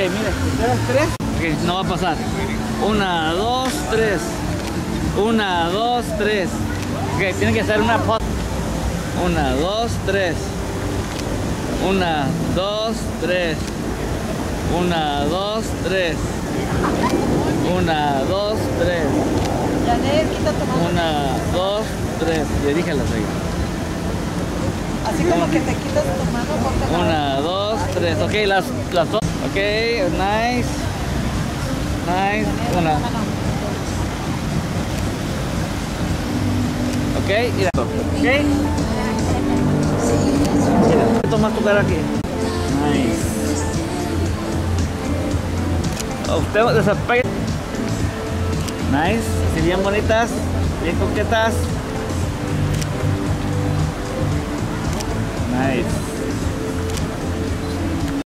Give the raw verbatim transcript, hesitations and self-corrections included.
mire, ustedes tres. Ok, no va a pasar. Una, dos, tres. Una, dos, tres. Ok, tiene que hacer una foto. Una, dos, tres. Una, dos, tres. Una, dos, tres. Una, dos, tres. Una, dos, tres. Dirígelas ahí. Así como que te quitas tu mano. Una, dos, tres. Ok, las, las dos. Ok, nice. Nice. Una. Ok, mira. Ok. Mira, toma tu cara aquí. Nice. Usted desapegue. Nice. Así bien bonitas. Bien coquetas.